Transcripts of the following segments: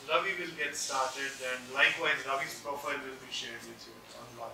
Ravi will get started, and likewise Ravi's profile will be shared with you online.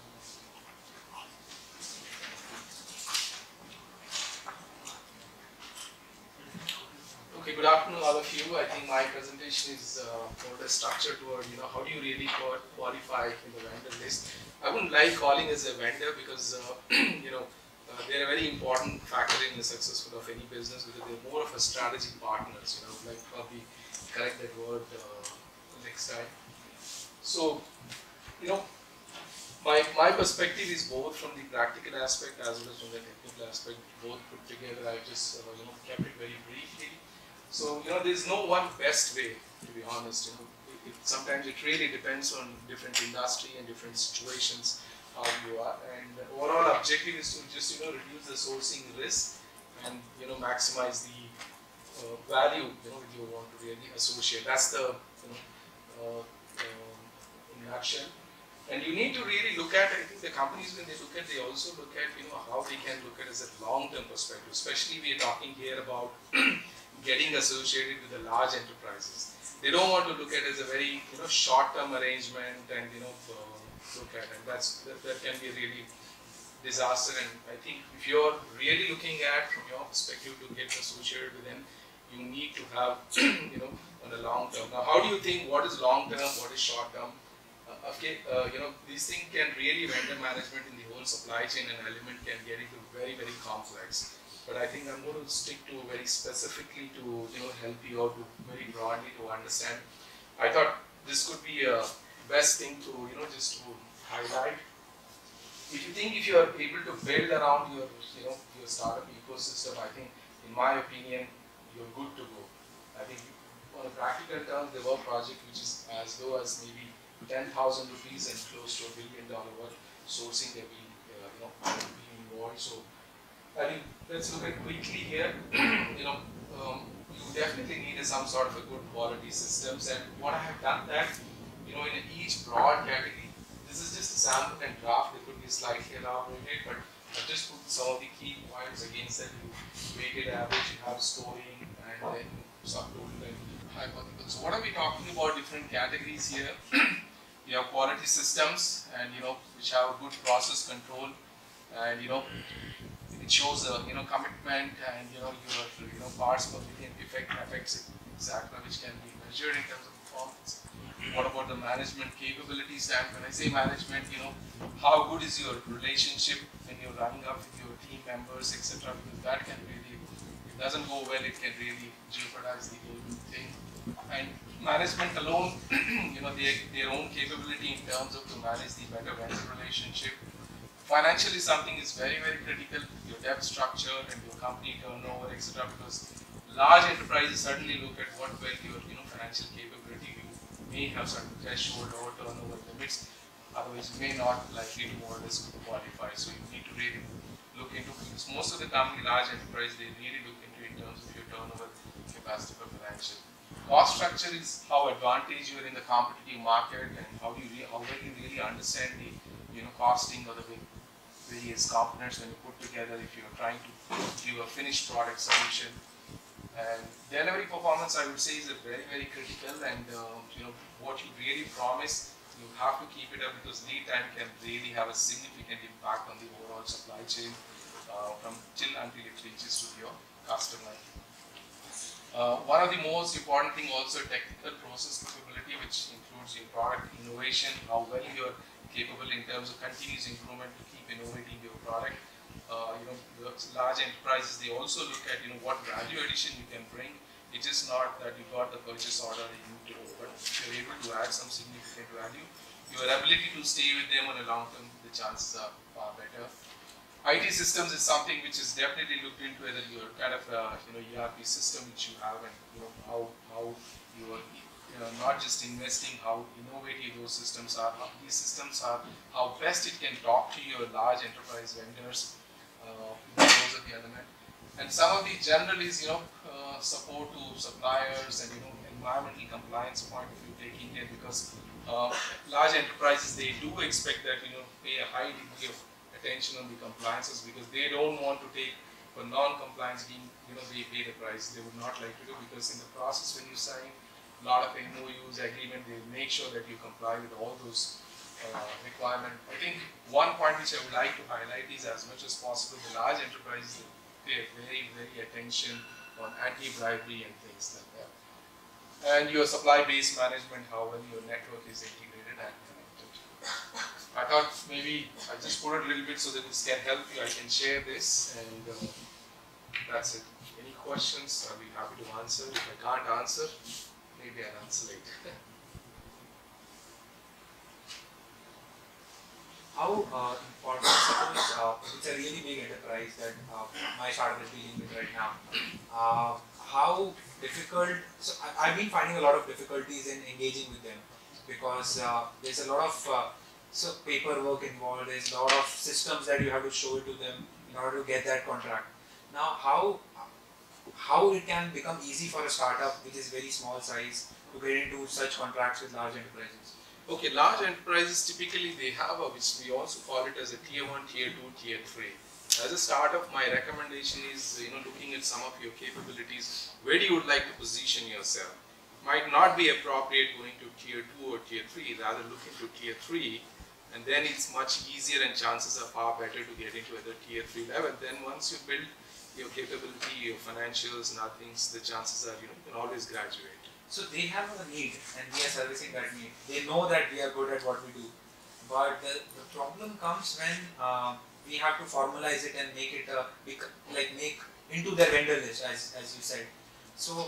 Okay, good afternoon all of you. I think my presentation is more or less structured toward, how do you really qualify in the vendor list. I wouldn't like calling as a vendor because, they're a very important factor in the success of any business because they're more of a strategic partners, like probably correct that word next time. So, you know, my perspective is both from the practical aspect as well as from the technical aspect, both put together. I just, kept it very briefly. So, there's no one best way, to be honest. Sometimes it really depends on different industry and different situations how you are. And the overall objective is to just, reduce the sourcing risk and, maximize the value, you want to really associate. That's the, in a nutshell. And you need to really look at, I think the companies when they look at, they also look at, how they can look at it as a long-term perspective. Especially we are talking here about getting associated with the large enterprises. They don't want to look at it as a very short-term arrangement and look at it. That can be a really disaster. And I think if you're really looking at from your perspective to get associated with them, you need to have on a long term. Now, how do you think what is long term, what is short term? These things can really vendor management in the whole supply chain and element can get into very complex. But I think I'm going to stick to very specifically to help you out very broadly to understand. I thought this could be a best thing to just to highlight. If you are able to build around your your startup ecosystem, I think in my opinion you're good to go. I think on a practical terms, there were projects which is as low as maybe 10,000 rupees and close to $1 billion worth sourcing that we be involved. So I think let's look at quickly here. You definitely need some sort of a good quality systems, and what I have done that in each broad category. This is just a sample and draft. It could be slightly elaborated, but I've just put some of the key points against that. You weighted average, you have scoring, and then subtotal and hypothetical. So what are we talking about? Different categories here. You have quality systems, and which have good process control, and it shows commitment, and your parts per million affects exactly which can be measured in terms of performance. What about the management capabilities? And when I say management, how good is your relationship when you're running up with your team members, etc. Because that can really, if it doesn't go well, it can really jeopardize the whole thing. And management alone, their own capability in terms of to manage the better vendor relationship. Financially, something is very critical. Your debt structure and your company turnover, etc. Because large enterprises certainly look at what well your financial capability. You may have certain threshold or turnover limits. Otherwise, you may not likely to more or less qualify. So you need to really look into, because most of the company, large enterprise, they really look into in terms of your turnover capacity for financial. Cost structure is how advantage you are in the competitive market, and how well you really understand the costing of the various components when you put together if you're trying to give a finished product solution. And delivery performance, I would say, is a very critical, and what you really promise, you have to keep it up, because lead time can really have a significant impact on the overall supply chain until it reaches to your customer. One of the most important thing also technical process capability, which includes your product innovation, how well you're capable in terms of continuous improvement to keep innovating your product. The large enterprises, they also look at what value addition you can bring. It is not that you got the purchase order and you need to, but if you're able to add some significant value, your ability to stay with them on a long term, the chances are far better. IT systems is something which is definitely looked into, whether your kind of ERP system which you have, and how you are not just investing, how innovative those systems are, how these systems are, how best it can talk to your large enterprise vendors. Those are the element. And some of the general is support to suppliers and environmental compliance point of view taking it, because large enterprises, they do expect that pay a high degree of attention on the compliances, because they don't want to take for non-compliance being they pay the price. They would not like to do, because in the process when you sign lot of MOUs, agreement, they make sure that you comply with all those requirements. I think one point which I would like to highlight is as much as possible, the large enterprises pay very, very attention on anti-bribery and things like that. And your supply-based management, how well your network is integrated and connected. I thought maybe I just put it a little bit so that this can help you. I can share this, and that's it. Any questions? I'll be happy to answer. If I can't answer, maybe I'll answer later. How important, suppose it's a really big enterprise that my startup is dealing with right now. How difficult, so I've been finding a lot of difficulties in engaging with them because there's a lot of paperwork involved, there's a lot of systems that you have to show to them in order to get that contract. Now, how it can become easy for a startup which is very small size to get into such contracts with large enterprises? Okay, large enterprises typically they have a, which we also call it as a tier 1, tier 2, tier 3. As a startup, my recommendation is looking at some of your capabilities. Where do you would like to position yourself? Might not be appropriate going to tier 2 or tier 3. Rather look into tier 3, and then it's much easier and chances are far better to get into either tier 3 level. Then once you build your capability, your financials and other things, the chances are you can always graduate. So they have a need and we are servicing that need. They know that we are good at what we do. But the problem comes when we have to formalize it and make it make into their vendor list, as you said. So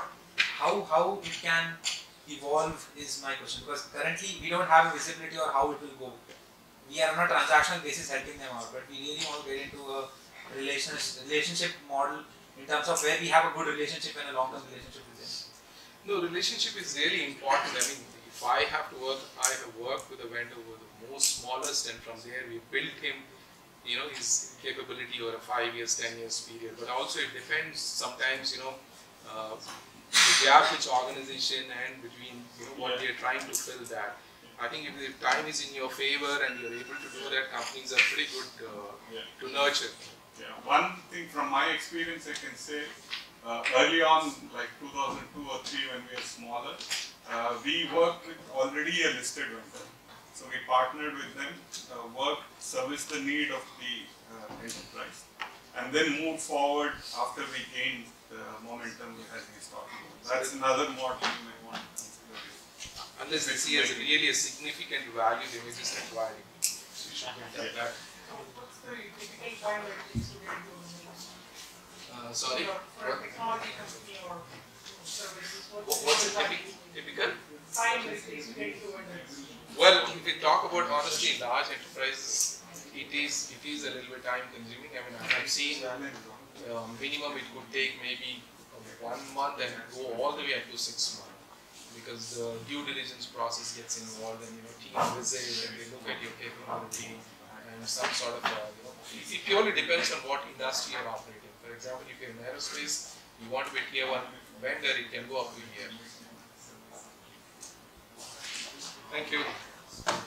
how it can evolve is my question, because currently we don't have a visibility on how it will go. We are on a transactional basis helping them out, but we really want to get into a relationship model in terms of where we have a good relationship and a long-term relationship with them. No, relationship is really important. I mean, if I have to work, I have worked with a vendor who was the most smallest, and from there we built him, his capability over a 5 years, 10 years period. But also it depends sometimes, the gap which organization and between what they are trying to fill that. I think if the time is in your favor and you're able to do that, companies are pretty good to nurture. Yeah, one thing from my experience I can say, early on, like 2002 or 3 when we were smaller, we worked with already a listed vendor. So we partnered with them, worked, serviced the need of the enterprise, and then moved forward after we gained the momentum as we started. That's another model you may want to consider. Unless they see as really a significant value, they may just acquire it. So you should get that. What's the typical time that it takes to get into Sorry? for a technology company or services? What's the typical time that it takes to get into it? Well, if we talk about honestly large enterprises, it is a little bit time consuming. I mean, I've seen minimum it could take maybe 1 month and go all the way up to 6 months, because the due diligence process gets involved and team visit and they look at your capability and some sort of it purely depends on what industry you're operating. For example, if you're in aerospace, you want to be tier 1 vendor, it can go up to a year. Thank you.